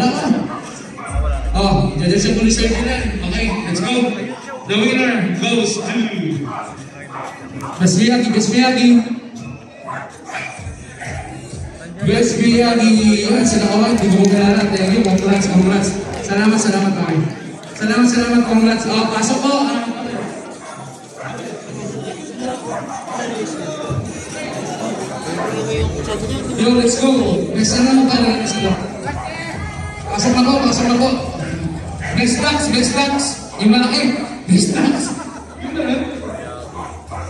Wala ka. Oh, judges po ni Sir Dylan. Okay, let's go. The winner goes to Best Miyagi, Best Miyagi. Best Miyagi. Yan, sila ko. Hindi ko magkalala. Thank you. Congrats, congrats. Salamat, salamat kami. Salamat, salamat. Congrats. Oh, pasok po. Yo, let's go. May salamat pa rin. Let's go. Pasok ako, pasok ako. Best stocks, best stocks. Yung malaki. Best stocks. Yung malaki.